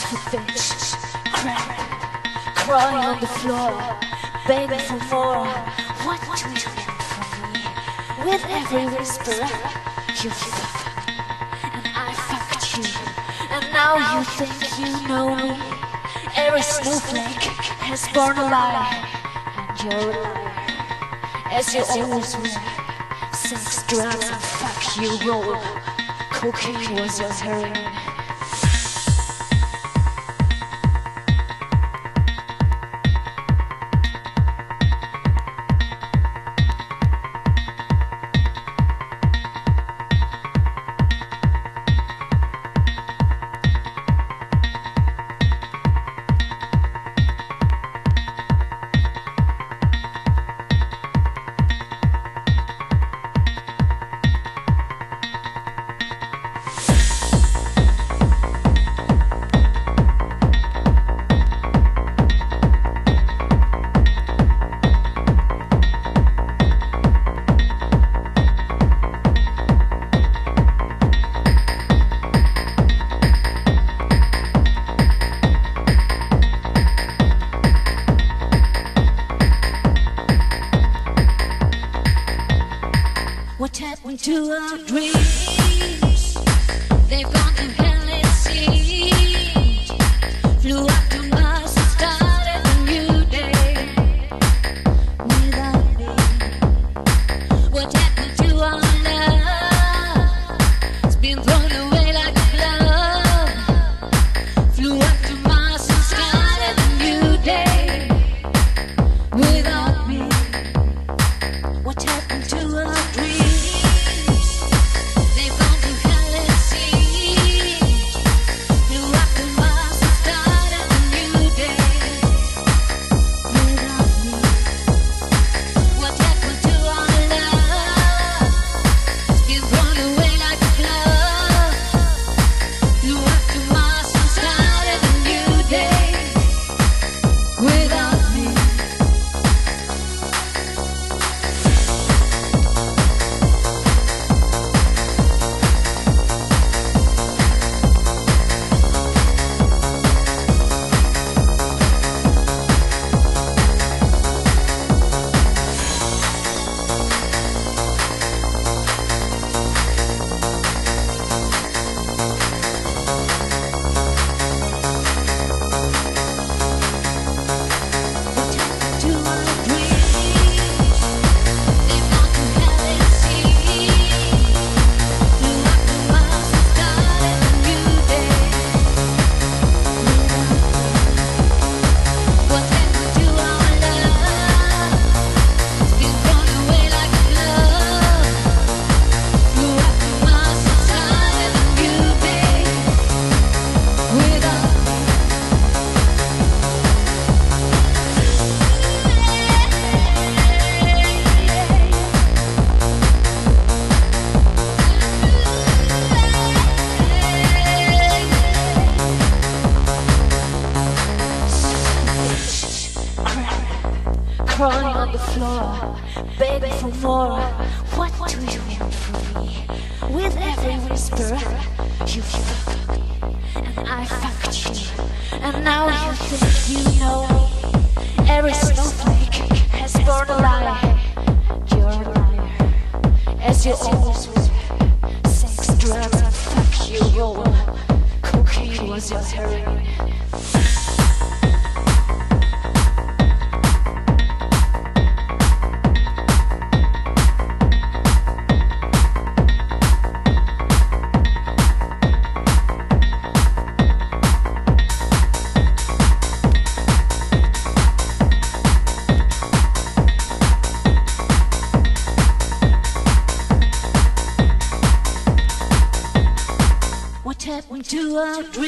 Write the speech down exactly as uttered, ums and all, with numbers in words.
bitch, crying, crying on the floor, begging for more. What do you want from me? With every whisper, you fuck, and I fucked you, and now you think you know me. Every snowflake has born a lie, and you're a liar, as you always were. Sex, drugs, and fuck you roll. Cocaine was your heroin. What happened to our dreams? They've gone to hell, it seems. Flew up to Mars and started a new day without me. What happened to our love? It's been thrown away like a glove. Flew up to Mars and started a new day without me. What happened to our dreams? Crawling on the floor, begging for more. What do you want from me? With every whisper, you fuck, and I fucked you, and now you think you know me. Every snowflake has born a lie. You're a liar, as you always were. Sex, drugs, and fuck you roll. Cocaine was your heroin. What happened to our dreams?